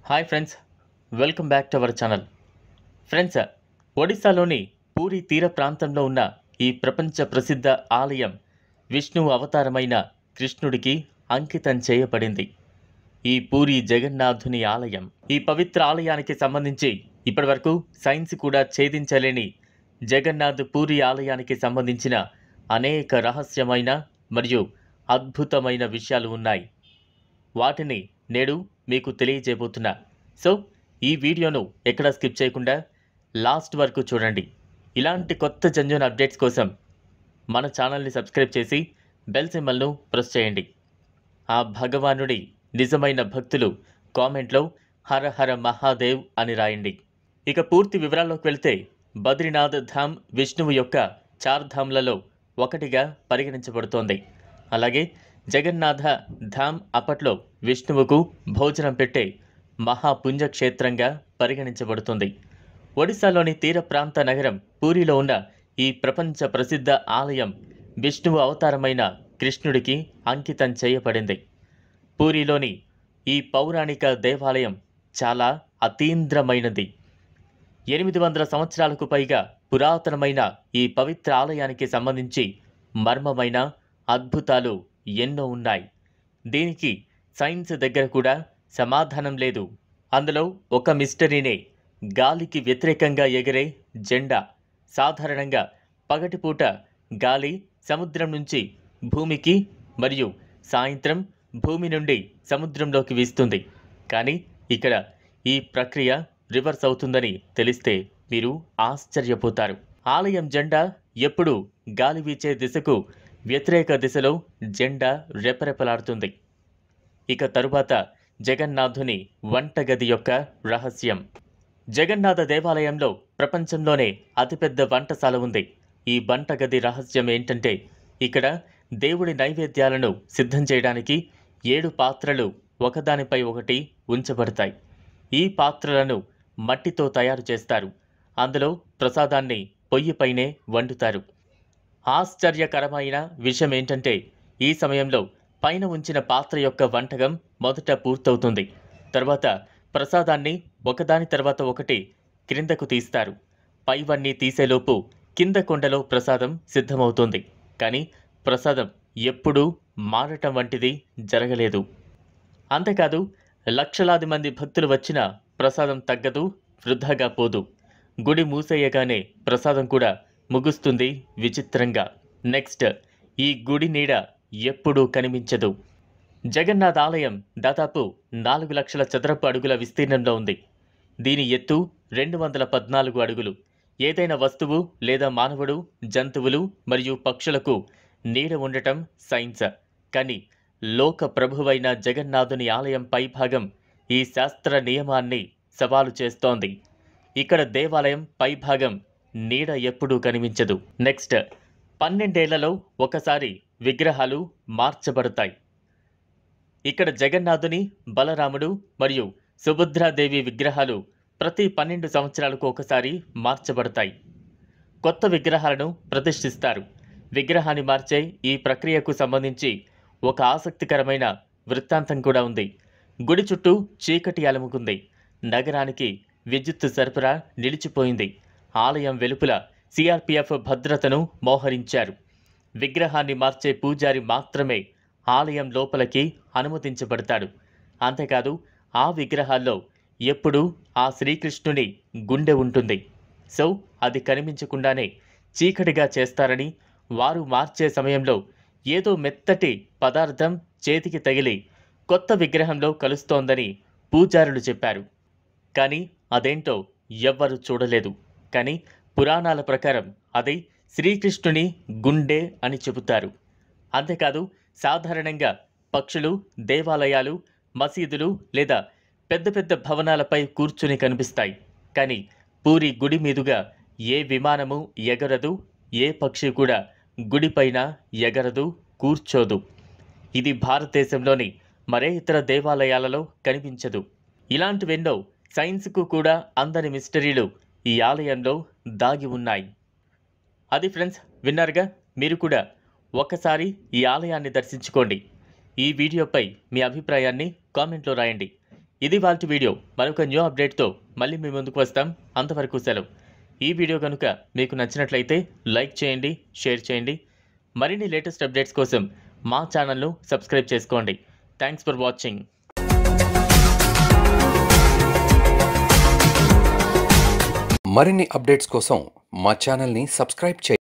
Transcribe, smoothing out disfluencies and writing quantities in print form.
Hi friends, welcome back to our channel. Friends, ఒడిశాలోని పూరి తీర ప్రాంతంలో ఉన్న ఈ ప్రపంచ ప్రసిద్ధ ఆలయం విష్ణువు అవతారమైన కృష్ణుడికి అంకితం చేయబడింది. ఈ పూరి జగన్నాథుని ఆలయం. ఈ పవిత్ర ఆలయానికి సంబంధించి ఇప్పటివరకు సైన్స్ కూడా ఛేదించలేని జగన్నాథ్ పూరి ఆలయానికి సంబంధించిన అనేక రహస్యమైన మరియు అద్భుతమైన విషయాలు ఉన్నాయి. వాటిని నేడు మీకు తెలియజేయబోతున్నా. సో ఈ వీడియోను ఎక్కడ స్కిప్ చేయకుండా లాస్ట్ వరకు చూడండి. ఇలాంటి కొత్త జెన్యూన్ అప్డేట్స్ కోసం మన ఛానల్ని సబ్స్క్రైబ్ చేసి బెల్ సింబల్ను ప్రెస్ చేయండి. ఆ భగవానుడి నిజమైన భక్తులు కామెంట్లో హర హర మహాదేవ్ అని రాయండి. ఇక పూర్తి వివరాల్లోకి వెళ్తే, బద్రీనాథ్ ధామ్ విష్ణువు యొక్క చార్ధామ్లలో ఒకటిగా పరిగణించబడుతోంది. అలాగే జగన్నాథ ధామ్ అప్పట్లో విష్ణువుకు భోజనం పెట్టే మహాపుణ్యక్షేత్రంగా పరిగణించబడుతుంది. ఒడిశాలోని తీర ప్రాంత నగరం పూరిలో ఉన్న ఈ ప్రపంచ ప్రసిద్ధ ఆలయం విష్ణువు అవతారమైన కృష్ణుడికి అంకితం చేయబడింది. పూరిలోని ఈ పౌరాణిక దేవాలయం చాలా అతీంద్రమైనది. 800 సంవత్సరాలకు పైగా పురాతనమైన ఈ పవిత్ర ఆలయానికి సంబంధించి మర్మమైన అద్భుతాలు ఎన్నో ఉన్నాయి. దీనికి సైన్స్ దగ్గర కూడా సమాధానం లేదు. అందులో ఒక మిస్టరీనే గాలికి వ్యతిరేకంగా ఎగిరే జెండా. సాధారణంగా పగటిపూట గాలి సముద్రం నుంచి భూమికి మరియు సాయంత్రం భూమి నుండి సముద్రంలోకి వీస్తుంది. కానీ ఇక్కడ ఈ ప్రక్రియ రివర్స్ అవుతుందని తెలిస్తే మీరు ఆశ్చర్యపోతారు. ఆలయం జెండా ఎప్పుడూ గాలి వీచే దిశకు వ్యతిరేక దిశలో జెండా రెపరెపలాడుతుంది. ఇక తరువాత జగన్నాథుని వంటగది యొక్క రహస్యం. జగన్నాథ దేవాలయంలో ప్రపంచంలోనే అతిపెద్ద వంటశాల ఉంది. ఈ వంటగది రహస్యం ఏంటంటే, ఇక్కడ దేవుడి నైవేద్యాలను సిద్ధం చేయడానికి 7 పాత్రలు ఒకదానిపై ఒకటి ఉంచబడతాయి. ఈ పాత్రలను మట్టితో తయారు చేస్తారు. అందులో ప్రసాదాన్ని పొయ్యిపైనే వండుతారు. ఆశ్చర్యకరమైన విషయం ఏంటంటే, ఈ సమయంలో పైన ఉంచిన పాత్ర యొక్క వంటకం మొదట పూర్తవుతుంది. తర్వాత ప్రసాదాన్ని ఒకదాని తర్వాత ఒకటి క్రిందకు తీస్తారు. పైవన్నీ తీసేలోపు కింద కొండలో ప్రసాదం సిద్ధమవుతుంది. కానీ ప్రసాదం ఎప్పుడూ మారటం వంటిది జరగలేదు. అంతేకాదు, లక్షలాది మంది భక్తులు వచ్చినా ప్రసాదం తగ్గదు, వృధాగా పోదు. గుడి మూసేయగానే ప్రసాదం కూడా ముగుస్తుంది విచిత్రంగా. నెక్స్ట్, ఈ గుడి నీడ ఎప్పుడూ కనిపించదు. జగన్నాథ్ ఆలయం దాదాపు 4 లక్షల చదరపు అడుగుల విస్తీర్ణంలో ఉంది. దీని ఎత్తు 214 అడుగులు. ఏదైనా వస్తువు లేదా మానవుడు, జంతువులు మరియు పక్షులకు నీడ ఉండటం సైన్స్. కానీ లోక ప్రభువైన జగన్నాథుని ఆలయం పైభాగం ఈ శాస్త్ర నియమాన్ని సవాలు చేస్తోంది. ఇక్కడ దేవాలయం పైభాగం నీడ ఎప్పుడూ కనిపించదు. నెక్స్ట్, 12 ఏళ్లలో ఒకసారి విగ్రహాలు మార్చబడతాయి. ఇక్కడ జగన్నాథుని, బలరాముడు మరియు సుభద్రాదేవి విగ్రహాలు ప్రతి 12 సంవత్సరాలకు ఒకసారి మార్చబడతాయి. కొత్త విగ్రహాలను ప్రతిష్ఠిస్తారు. విగ్రహాన్ని మార్చే ఈ ప్రక్రియకు సంబంధించి ఒక ఆసక్తికరమైన వృత్తాంతం కూడా ఉంది. గుడి చుట్టూ చీకటి అలుముకుంది. నగరానికి విద్యుత్ సరఫరా నిలిచిపోయింది. ఆలయం వెలుపల సిఆర్పిఎఫ్ భద్రతను మోహరించారు. విగ్రహాన్ని మార్చే పూజారి మాత్రమే ఆలయం లోపలికి అనుమతించబడతాడు. అంతేకాదు, ఆ విగ్రహాల్లో ఎప్పుడూ ఆ శ్రీకృష్ణుని గుండె ఉంటుంది. సో అది కనిపించకుండానే చీకటిగా చేస్తారని, వారు మార్చే సమయంలో ఏదో మెత్తటి పదార్థం చేతికి తగిలి కొత్త విగ్రహంలో కలుస్తోందని పూజారులు చెప్పారు. కానీ అదేంటో ఎవ్వరూ చూడలేదు. కానీ పురాణాల ప్రకారం అది శ్రీకృష్ణుని గుండె అని చెబుతారు. అంతేకాదు, సాధారణంగా పక్షులు దేవాలయాలు, మసీదులు లేదా పెద్ద పెద్ద భవనాలపై కూర్చుని కనిపిస్తాయి. కానీ పూరి గుడి మీదుగా ఏ విమానము ఎగరదు, ఏ పక్షి కూడా గుడిపైన ఎగరదు, కూర్చోదు. ఇది భారతదేశంలోని మరే ఇతర దేవాలయాలలో కనిపించదు. ఇలాంటివెన్నో సైన్స్కు కూడా అందని మిస్టరీలు ఈ ఆలయంలో దాగి ఉన్నాయి. అది ఫ్రెండ్స్, విన్నారుగా. మీరు కూడా ఒకసారి ఈ ఆలయాన్ని దర్శించుకోండి. ఈ వీడియోపై మీ అభిప్రాయాన్ని కామెంట్లో రాయండి. ఇది వాటి వీడియో. మరొక న్యూ అప్డేట్తో మళ్ళీ మీ ముందుకు వస్తాం. అంతవరకు సెలవు. ఈ వీడియో కనుక మీకు నచ్చినట్లయితే లైక్ చేయండి, షేర్ చేయండి. మరిన్ని లేటెస్ట్ అప్డేట్స్ కోసం మా ఛానల్ను సబ్స్క్రైబ్ చేసుకోండి. Thanks for watching. మరిన్ని అప్డేట్స్ కోసం మా ఛానల్ని సబ్స్క్రైబ్ చేయండి.